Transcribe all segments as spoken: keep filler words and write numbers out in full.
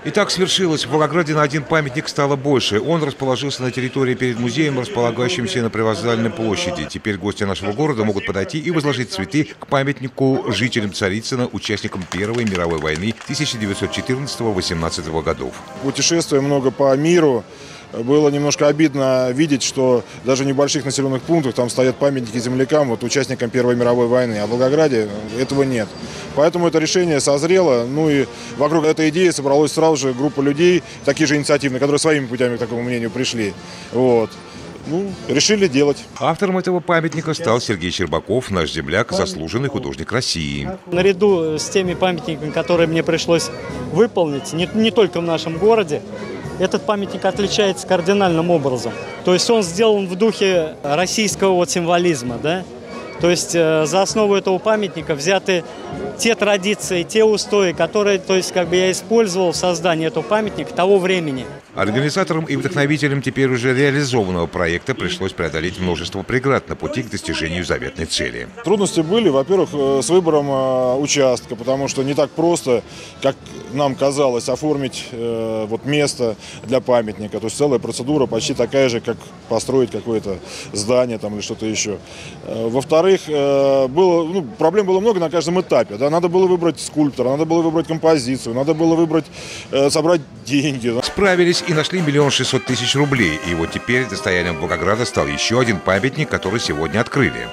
Итак, свершилось. В Волгограде на один памятник стало больше. Он расположился на территории перед музеем, располагающимся на Привокзальной площади. Теперь гости нашего города могут подойти и возложить цветы к памятнику жителям Царицына, участникам Первой мировой войны тысяча девятьсот четырнадцатого — восемнадцатого годов. Путешествуя много по миру, было немножко обидно видеть, что даже в небольших населенных пунктах там стоят памятники землякам, вот, участникам Первой мировой войны, а в Волгограде этого нет. Поэтому это решение созрело, ну и вокруг этой идеи собралась сразу же группа людей, такие же инициативные, которые своими путями к такому мнению пришли. Вот. Ну, решили делать. Автором этого памятника стал Сергей Щербаков, наш земляк, заслуженный художник России. Наряду с теми памятниками, которые мне пришлось выполнить, не, не только в нашем городе, этот памятник отличается кардинальным образом. То есть он сделан в духе российского вот символизма, да? То есть э, за основу этого памятника взяты те традиции, те устои, которые, то есть, как бы я использовал в создании этого памятника того времени. Организаторам и вдохновителям теперь уже реализованного проекта пришлось преодолеть множество преград на пути к достижению заветной цели. Трудности были, во-первых, с выбором участка, потому что не так просто, как нам казалось, оформить вот место для памятника. То есть целая процедура почти такая же, как построить какое-то здание там, или что-то еще. Во-вторых, было, ну, проблем было много на каждом этапе. Да? Надо было выбрать скульптора, надо было выбрать композицию, надо было выбрать, собрать деньги. Справились и нашли миллион шестьсот тысяч рублей. И вот теперь достоянием Волгограда стал еще один памятник, который сегодня открыли.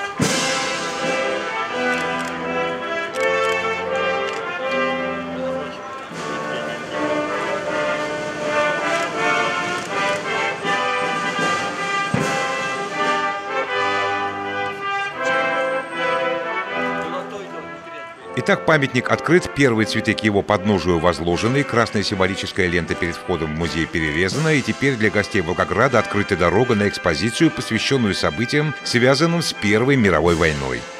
Итак, памятник открыт, первые цветы к его подножию возложены, красная символическая лента перед входом в музей перерезана, и теперь для гостей Волгограда открыта дорога на экспозицию, посвященную событиям, связанным с Первой мировой войной.